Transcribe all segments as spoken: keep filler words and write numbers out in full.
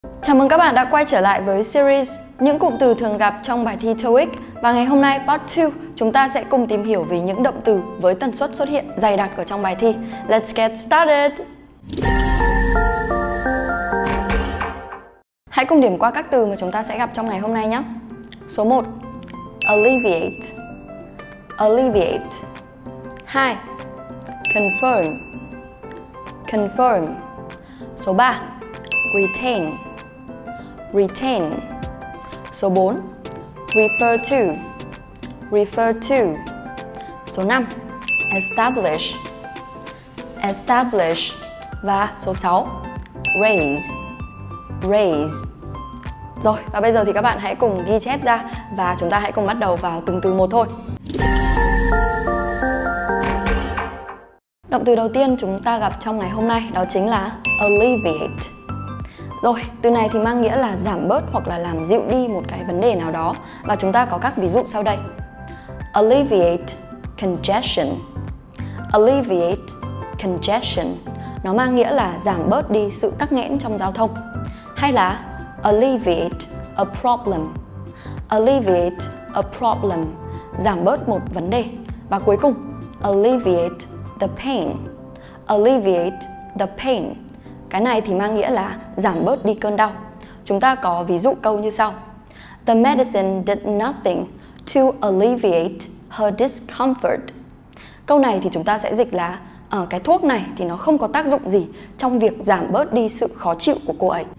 Chào mừng các bạn đã quay trở lại với series những cụm từ thường gặp trong bài thi TOEIC. Và ngày hôm nay part hai chúng ta sẽ cùng tìm hiểu về những động từ với tần suất xuất hiện dày đặc ở trong bài thi. Let's get started! Hãy cùng điểm qua các từ mà chúng ta sẽ gặp trong ngày hôm nay nhé. Số một, alleviate, alleviate. hai, confirm, confirm. Số ba, retain, retain. Số bốn, refer to, refer to. Số năm, establish, establish. Và số sáu, raise, raise. Rồi, và bây giờ thì các bạn hãy cùng ghi chép ra và chúng ta hãy cùng bắt đầu vào từng từ một thôi. Động từ đầu tiên chúng ta gặp trong ngày hôm nay đó chính là alleviate. Rồi, từ này thì mang nghĩa là giảm bớt hoặc là làm dịu đi một cái vấn đề nào đó. Và chúng ta có các ví dụ sau đây. Alleviate congestion. Alleviate congestion. Nó mang nghĩa là giảm bớt đi sự tắc nghẽn trong giao thông. Hay là alleviate a problem. Alleviate a problem. Giảm bớt một vấn đề. Và cuối cùng, alleviate the pain. Alleviate the pain. Cái này thì mang nghĩa là giảm bớt đi cơn đau. Chúng ta có ví dụ câu như sau. The medicine did nothing to alleviate her discomfort. Câu này thì chúng ta sẽ dịch là ở cái thuốc này thì nó không có tác dụng gì trong việc giảm bớt đi sự khó chịu của cô ấy.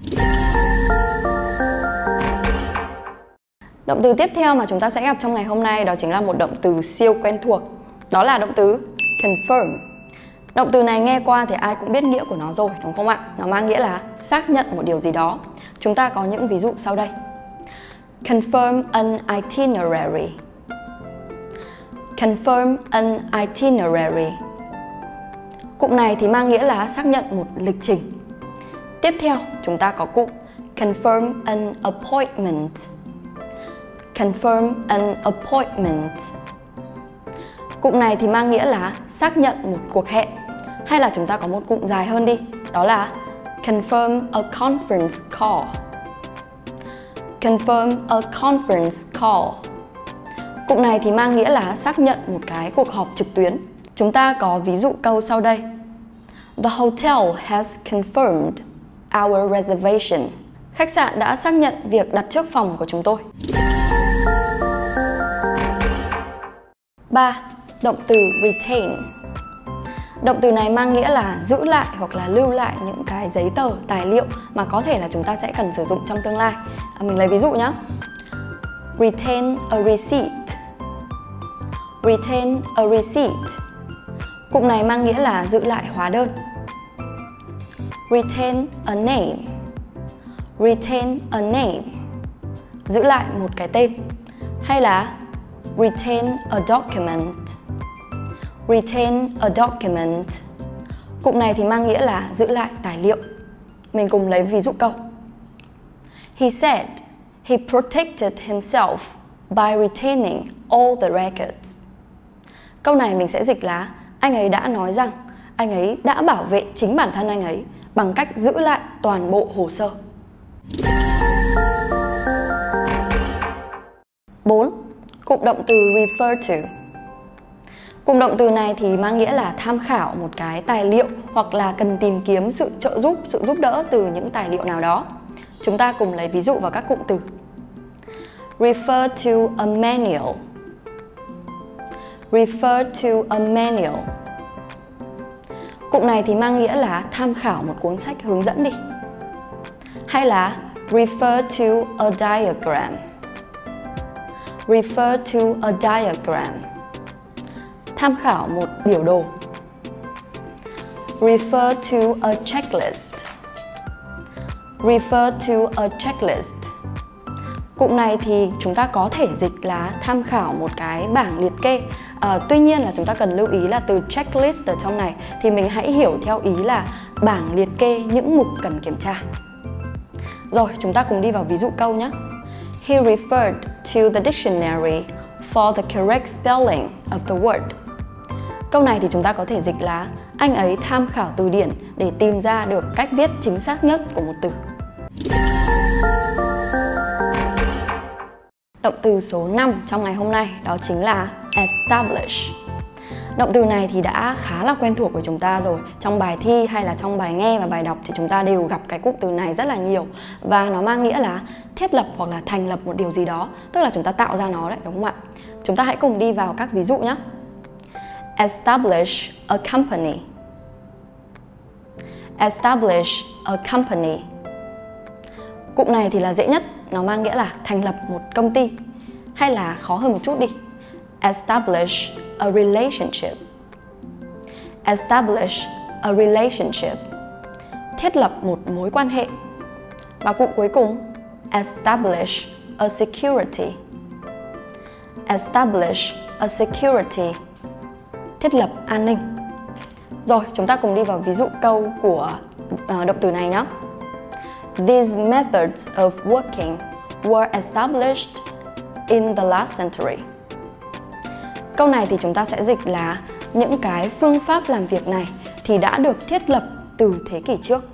Động từ tiếp theo mà chúng ta sẽ gặp trong ngày hôm nay đó chính là một động từ siêu quen thuộc. Đó là động từ confirm. Động từ này nghe qua thì ai cũng biết nghĩa của nó rồi, đúng không ạ? Nó mang nghĩa là xác nhận một điều gì đó. Chúng ta có những ví dụ sau đây. Confirm an itinerary. Confirm an itinerary. Cụm này thì mang nghĩa là xác nhận một lịch trình. Tiếp theo, chúng ta có cụm confirm an appointment. Confirm an appointment. Cụm này thì mang nghĩa là xác nhận một cuộc hẹn. Hay là chúng ta có một cụm dài hơn đi, đó là confirm a conference call. Confirm a conference call. Cụm này thì mang nghĩa là xác nhận một cái cuộc họp trực tuyến. Chúng ta có ví dụ câu sau đây. The hotel has confirmed our reservation. Khách sạn đã xác nhận việc đặt trước phòng của chúng tôi. ba. Động từ retain. Động từ này mang nghĩa là giữ lại hoặc là lưu lại những cái giấy tờ, tài liệu mà có thể là chúng ta sẽ cần sử dụng trong tương lai. À, mình lấy ví dụ nhé. Retain a receipt. Retain a receipt. Cụm này mang nghĩa là giữ lại hóa đơn. Retain a name. Retain a name. Giữ lại một cái tên. Hay là retain a document. Retain a document. Cụm này thì mang nghĩa là giữ lại tài liệu. Mình cùng lấy ví dụ câu. He said he protected himself by retaining all the records. Câu này mình sẽ dịch là anh ấy đã nói rằng anh ấy đã bảo vệ chính bản thân anh ấy bằng cách giữ lại toàn bộ hồ sơ. bốn. Cụm động từ refer to. Cụm động từ này thì mang nghĩa là tham khảo một cái tài liệu hoặc là cần tìm kiếm sự trợ giúp, sự giúp đỡ từ những tài liệu nào đó. Chúng ta cùng lấy ví dụ vào các cụm từ. Refer to a manual. Refer to a manual. Cụm này thì mang nghĩa là tham khảo một cuốn sách hướng dẫn đi. Hay là refer to a diagram. Refer to a diagram. Tham khảo một biểu đồ. Refer to a checklist. Refer to a checklist. Cụm này thì chúng ta có thể dịch là tham khảo một cái bảng liệt kê. À, tuy nhiên là chúng ta cần lưu ý là từ checklist ở trong này thì mình hãy hiểu theo ý là bảng liệt kê những mục cần kiểm tra. Rồi, chúng ta cùng đi vào ví dụ câu nhé. He referred to the dictionary for the correct spelling of the word. Câu này thì chúng ta có thể dịch là anh ấy tham khảo từ điển để tìm ra được cách viết chính xác nhất của một từ. Động từ số năm trong ngày hôm nay đó chính là establish. Động từ này thì đã khá là quen thuộc của chúng ta rồi. Trong bài thi hay là trong bài nghe và bài đọc thì chúng ta đều gặp cái cụm từ này rất là nhiều. Và nó mang nghĩa là thiết lập hoặc là thành lập một điều gì đó. Tức là chúng ta tạo ra nó đấy, đúng không ạ? Chúng ta hãy cùng đi vào các ví dụ nhé. Establish a company. Establish a company. Cụm này thì là dễ nhất, nó mang nghĩa là thành lập một công ty. Hay là khó hơn một chút đi. Establish a relationship. Establish a relationship. Thiết lập một mối quan hệ. Và cụm cuối cùng, establish a security. Establish a security. Thiết lập an ninh. Rồi, chúng ta cùng đi vào ví dụ câu của uh, động từ này nhé. These methods of working were established in the last century. Câu này thì chúng ta sẽ dịch là những cái phương pháp làm việc này thì đã được thiết lập từ thế kỷ trước.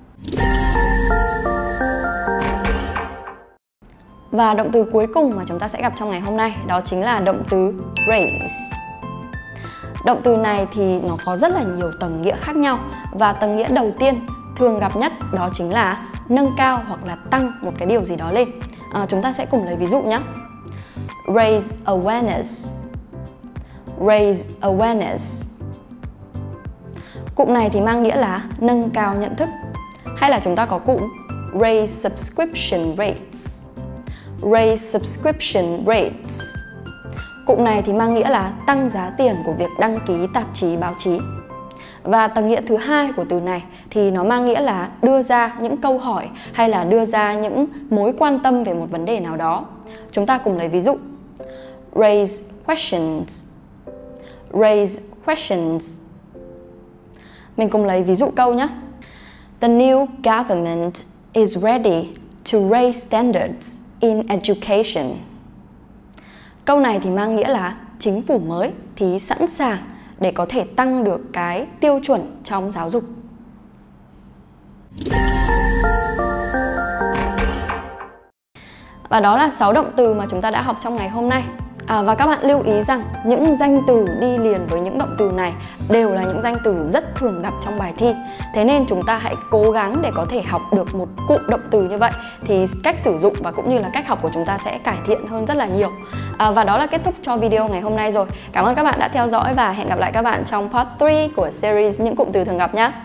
Và động từ cuối cùng mà chúng ta sẽ gặp trong ngày hôm nay đó chính là động từ raise. Động từ này thì nó có rất là nhiều tầng nghĩa khác nhau. Và tầng nghĩa đầu tiên thường gặp nhất đó chính là nâng cao hoặc là tăng một cái điều gì đó lên. à, Chúng ta sẽ cùng lấy ví dụ nhé. Raise awareness. Raise awareness. Cụm này thì mang nghĩa là nâng cao nhận thức. Hay là chúng ta có cụm raise subscription rates. Raise subscription rates. Cụm này thì mang nghĩa là tăng giá tiền của việc đăng ký tạp chí báo chí. Và tầng nghĩa thứ hai của từ này thì nó mang nghĩa là đưa ra những câu hỏi hay là đưa ra những mối quan tâm về một vấn đề nào đó. Chúng ta cùng lấy ví dụ. Raise questions. Raise questions. Mình cùng lấy ví dụ câu nhé. The new government is ready to raise standards in education. Câu này thì mang nghĩa là chính phủ mới thì sẵn sàng để có thể tăng được cái tiêu chuẩn trong giáo dục. Và đó là sáu động từ mà chúng ta đã học trong ngày hôm nay. À, và các bạn lưu ý rằng những danh từ đi liền với những động từ này đều là những danh từ rất thường gặp trong bài thi. Thế nên chúng ta hãy cố gắng để có thể học được một cụm động từ như vậy thì cách sử dụng và cũng như là cách học của chúng ta sẽ cải thiện hơn rất là nhiều. À, và đó là kết thúc cho video ngày hôm nay rồi. Cảm ơn các bạn đã theo dõi và hẹn gặp lại các bạn trong part ba của series những cụm từ thường gặp nhé.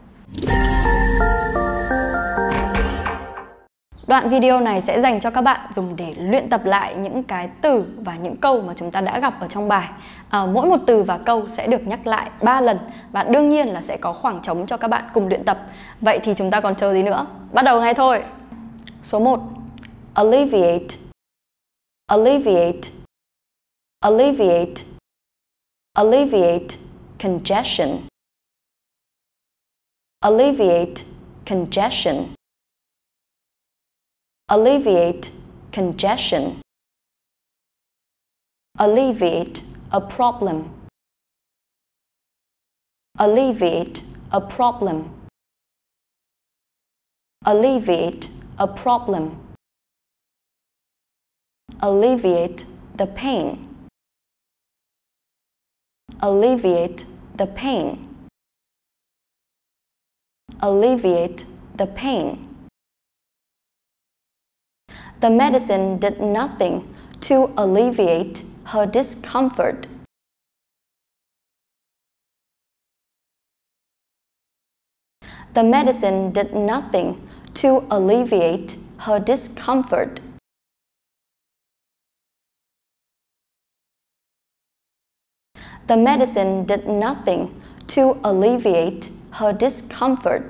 Đoạn video này sẽ dành cho các bạn dùng để luyện tập lại những cái từ và những câu mà chúng ta đã gặp ở trong bài. À, mỗi một từ và câu sẽ được nhắc lại ba lần và đương nhiên là sẽ có khoảng trống cho các bạn cùng luyện tập. Vậy thì chúng ta còn chờ gì nữa? Bắt đầu ngay thôi! Số một. Alleviate. Alleviate. Alleviate. Alleviate congestion. Alleviate congestion. Alleviate congestion. Alleviate a problem. Alleviate a problem. Alleviate a problem. Alleviate the pain. Alleviate the pain. Alleviate the pain. The medicine did nothing to alleviate her discomfort. The medicine did nothing to alleviate her discomfort. The medicine did nothing to alleviate her discomfort.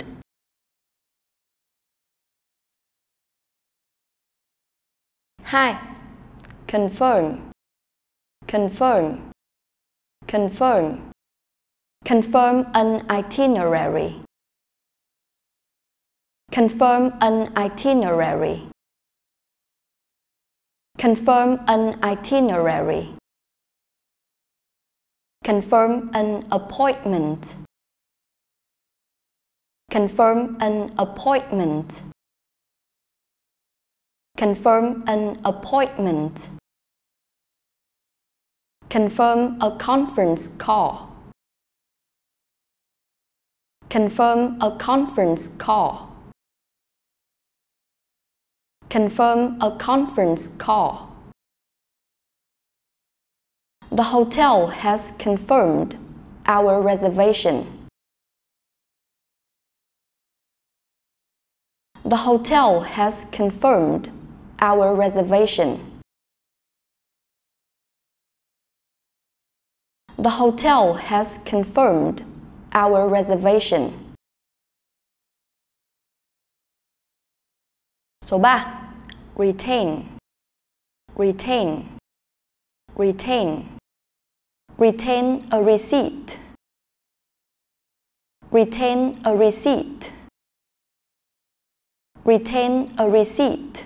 Hai. Confirm. Confirm. Confirm. Confirm an itinerary. Confirm an itinerary. Confirm an itinerary. Confirm an appointment. Confirm an appointment. Confirm an appointment. Confirm a conference call. Confirm a conference call. Confirm a conference call. The hotel has confirmed our reservation. The hotel has confirmed our reservation. The hotel has confirmed our reservation. Số ba. Retain. Retain. Retain. Retain a receipt. Retain a receipt. Retain a receipt.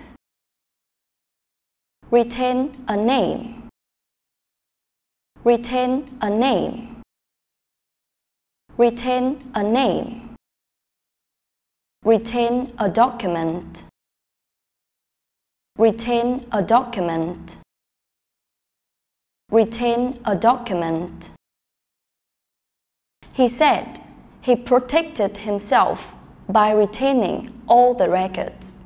Retain a name. Retain a name. Retain a name. Retain a document. Retain a document. Retain a document. He said he protected himself by retaining all the records.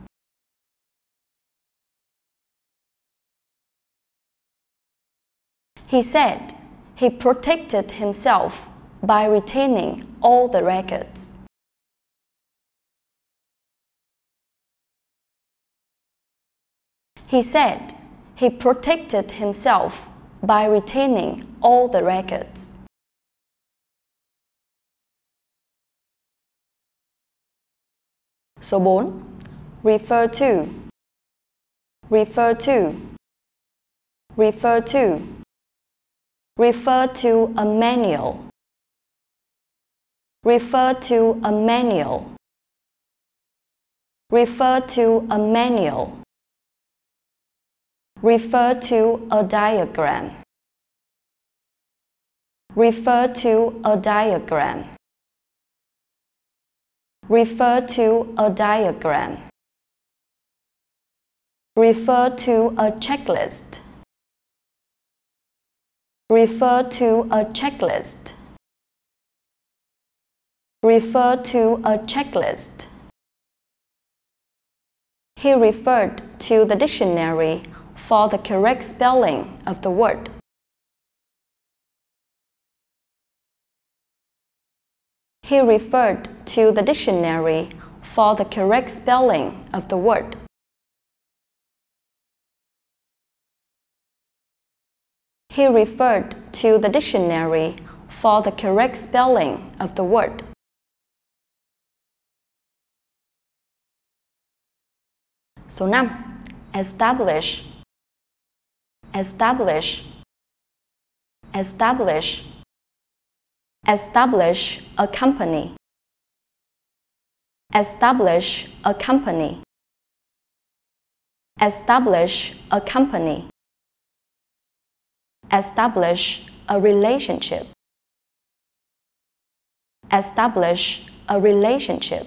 He said he protected himself by retaining all the records. He said he protected himself by retaining all the records. Số bốn. Refer to. Refer to. Refer to. Refer to a manual. Refer to a manual. Refer to a manual. Refer to a diagram. Refer to a diagram. Refer to a diagram. Refer to a checklist. Refer to a checklist. Refer to a checklist. He referred to the dictionary for the correct spelling of the word. He referred to the dictionary for the correct spelling of the word. He referred to the dictionary for the correct spelling of the word. Số năm. Establish. Establish. Establish. Establish a company. Establish a company. Establish a company. Establish a relationship. Establish a relationship.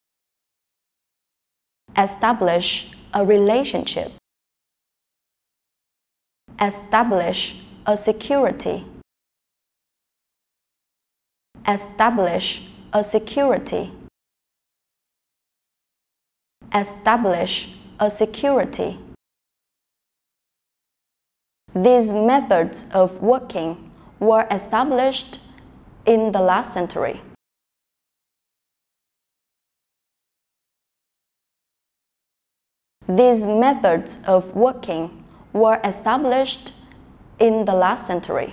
Establish a relationship. Establish a security. Establish a security. Establish a security. These methods of working were established in the last century. These methods of working were established in the last century.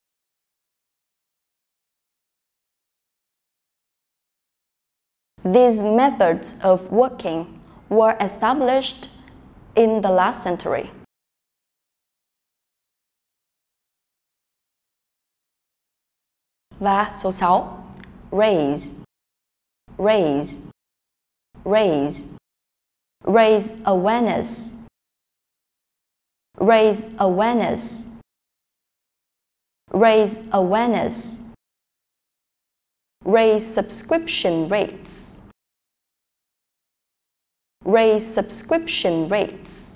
These methods of working were established in the last century. Và số sáu. Raise. Raise. Raise. Raise awareness. Raise awareness. Raise awareness. Raise subscription rates. Raise subscription rates.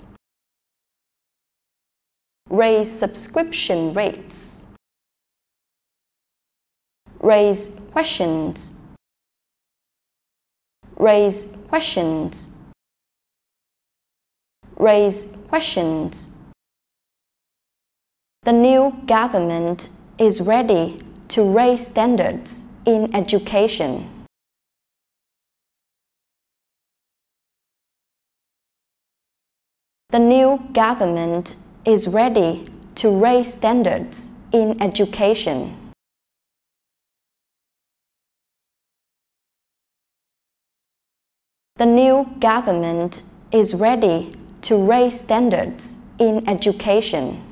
Raise subscription rates. Raise questions. Raise questions. Raise questions. The new government is ready to raise standards in education. The new government is ready to raise standards in education. The new government is ready to raise standards in education.